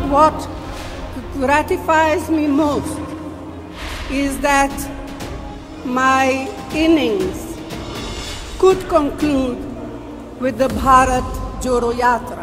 what gratifies me most is that my innings could conclude with the Bharat Jodo Yatra.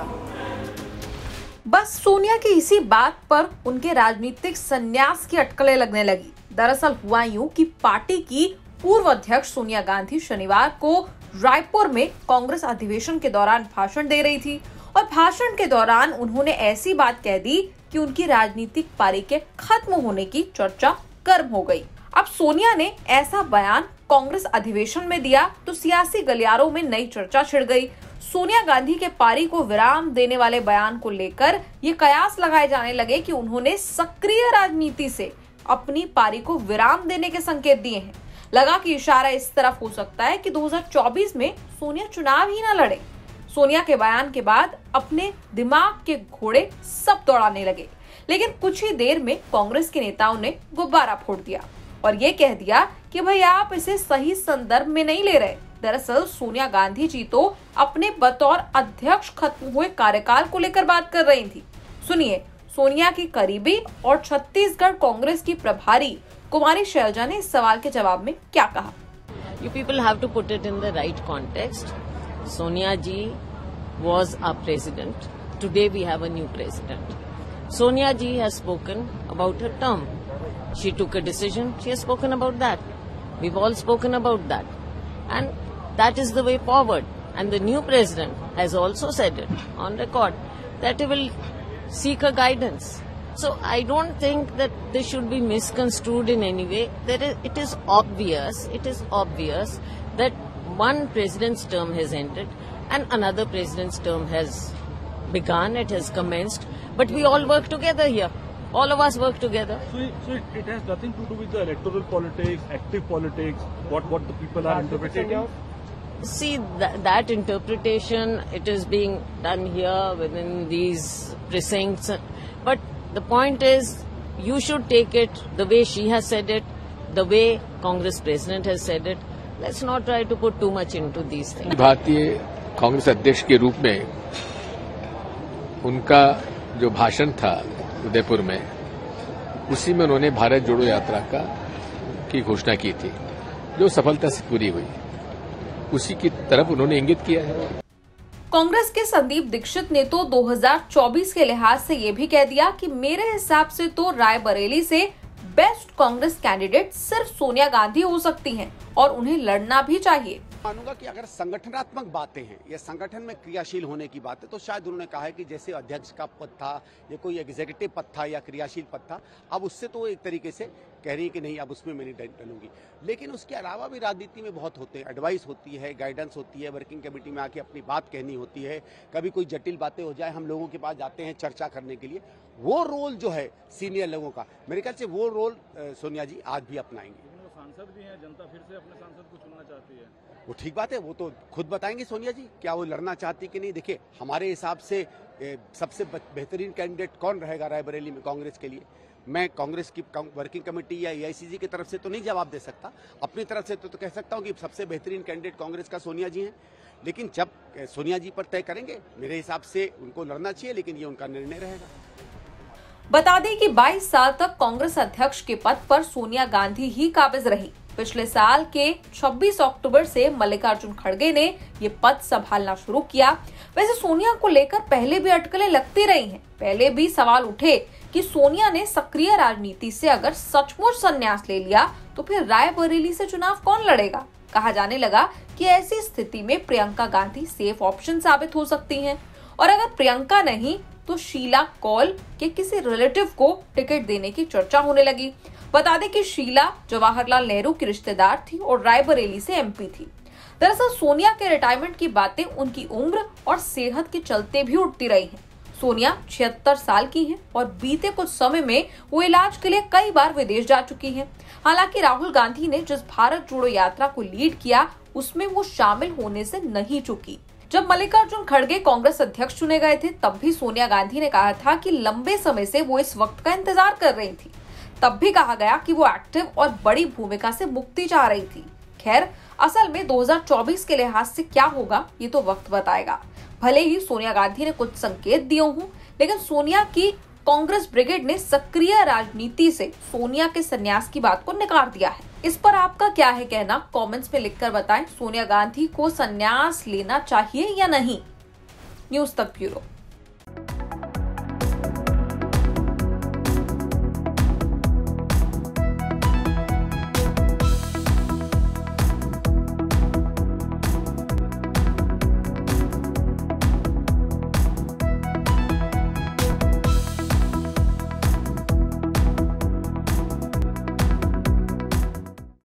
बस सोनिया की इसी बात पर उनके राजनीतिक संन्यास की अटकलें लगने लगी। दरअसल हुआ यूं कि पार्टी की पूर्व अध्यक्ष सोनिया गांधी शनिवार को रायपुर में कांग्रेस अधिवेशन के दौरान भाषण दे रही थी और भाषण के दौरान उन्होंने ऐसी बात कह दी कि उनकी राजनीतिक पारी के खत्म होने की चर्चा गर्म हो गई। अब सोनिया ने ऐसा बयान कांग्रेस अधिवेशन में दिया तो सियासी गलियारों में नई चर्चा छिड़ गई। सोनिया गांधी के पारी को विराम देने वाले बयान को लेकर ये कयास लगाए जाने लगे कि उन्होंने सक्रिय राजनीति से अपनी पारी को विराम देने के संकेत दिए हैं। लगा कि इशारा इस तरफ हो सकता है कि 2024 में सोनिया चुनाव ही न लड़े। सोनिया के बयान के बाद अपने दिमाग के घोड़े सब दौड़ाने लगे, लेकिन कुछ ही देर में कांग्रेस के नेताओं ने गुब्बारा फोड़ दिया और ये कह दिया कि भाई आप इसे सही संदर्भ में नहीं ले रहे। दरअसल सोनिया गांधी जी तो अपने बतौर अध्यक्ष खत्म हुए कार्यकाल को लेकर बात कर रही थी। सुनिए सोनिया की करीबी और छत्तीसगढ़ कांग्रेस की प्रभारी कुमारी शैलजा ने इस सवाल के जवाब में क्या कहा। You people have to put it in the right context. Sonia ji was our president. Today we have a new president. Sonia ji has spoken about her term. She took a decision. She has spoken about that. We've all spoken about that. And that is the way forward. And the new president has also said it on record that he will seek her guidance. So I don't think that this should be misconstrued in any way. It is obvious that one president's term has ended and another president's term has begun, it has commenced. But we all work together here. All of us work together. So it has nothing to do with the electoral politics, active politics, what the people are interpreting? See, that interpretation, it is being done here within these precincts. But the point is, you should take it the way she has said it, the way Congress president has said it. Let's not try to put too much into these things. भारतीय कांग्रेस अध्यक्ष के रूप में उनका जो भाषण था उदयपुर में, उसी में उन्होंने भारत जोड़ो यात्रा की घोषणा की थी, जो सफलता से पूरी हुई। उसी की तरफ उन्होंने इंगित किया है। कांग्रेस के संदीप दीक्षित ने तो 2024 के लिहाज से ये भी कह दिया कि मेरे हिसाब से तो रायबरेली से बेस्ट कांग्रेस कैंडिडेट सिर्फ सोनिया गांधी हो सकती हैं और उन्हें लड़ना भी चाहिए। मानूंगा कि अगर संगठनात्मक बातें हैं या संगठन में क्रियाशील होने की बात है तो शायद उन्होंने कहा है कि जैसे अध्यक्ष का पद था या कोई एग्जीक्यूटिव पद था या क्रियाशील पद था, अब उससे तो एक तरीके से कह रही है कि नहीं अब उसमें मैं नहीं डलूंगी। लेकिन उसके अलावा भी राजनीति में बहुत होते हैं, एडवाइस होती है, गाइडेंस होती है, वर्किंग कमेटी में आके अपनी बात कहनी होती है, कभी कोई जटिल बातें हो जाए हम लोगों के पास जाते हैं चर्चा करने के लिए। वो रोल जो है सीनियर लोगों का, मेरे ख्याल से वो रोल सोनिया जी आज भी अपनाएंगे। सांसद भी हैं, जनता फिर से अपने सांसद को चुनना चाहती है। वो ठीक बात है, वो तो खुद बताएंगे सोनिया जी क्या वो लड़ना चाहती कि नहीं। देखिए हमारे हिसाब से सबसे बेहतरीन कैंडिडेट कौन रहेगा रायबरेली में कांग्रेस के लिए, मैं कांग्रेस की वर्किंग कमेटी या एआईसीसी की तरफ से तो नहीं जवाब दे सकता, अपनी तरफ से तो कह सकता हूं कि सबसे बेहतरीन कैंडिडेट कांग्रेस का सोनिया जी हैं। लेकिन जब सोनिया जी पर तय करेंगे, मेरे हिसाब से उनको लड़ना चाहिए, लेकिन ये उनका निर्णय रहेगा। बता दें कि 22 साल तक कांग्रेस अध्यक्ष के पद पर सोनिया गांधी ही काबिज रही। पिछले साल के 26 अक्टूबर से मल्लिकार्जुन खड़गे ने ये पद संभालना शुरू किया। वैसे सोनिया को लेकर पहले भी अटकलें लगती रही हैं। पहले भी सवाल उठे कि सोनिया ने सक्रिय राजनीति से अगर सचमुच संन्यास ले लिया तो फिर रायबरेली से चुनाव कौन लड़ेगा। कहा जाने लगा कि ऐसी स्थिति में प्रियंका गांधी सेफ ऑप्शन साबित हो सकती हैं और अगर प्रियंका नहीं तो शीला कौल के किसी रिलेटिव को टिकट देने की चर्चा होने लगी। बता दें कि शीला जवाहरलाल नेहरू की रिश्तेदार थी और रायबरेली से एमपी थी। दरअसल सोनिया के रिटायरमेंट की बातें उनकी उम्र और सेहत के चलते भी उठती रही हैं। सोनिया 76 साल की हैं और बीते कुछ समय में वो इलाज के लिए कई बार विदेश जा चुकी हैं। हालांकि राहुल गांधी ने जिस भारत जोड़ो यात्रा को लीड किया उसमें वो शामिल होने से नहीं चुकी। जब मल्लिकार्जुन खड़गे कांग्रेस अध्यक्ष चुने गए थे तब भी सोनिया गांधी ने कहा था कि लंबे समय से वो इस वक्त का इंतजार कर रही थी। तब भी कहा गया कि वो एक्टिव और बड़ी भूमिका से मुक्ति चाह रही थी। खैर असल में 2024 के लिहाज से क्या होगा ये तो वक्त बताएगा। भले ही सोनिया गांधी ने कुछ संकेत दिए हों, लेकिन सोनिया की कांग्रेस ब्रिगेड ने सक्रिय राजनीति से सोनिया के संन्यास की बात को नकार दिया है। इस पर आपका क्या है कहना, कमेंट्स में लिखकर बताएं। सोनिया गांधी को संन्यास लेना चाहिए या नहीं? न्यूज़ तक ब्यूरो।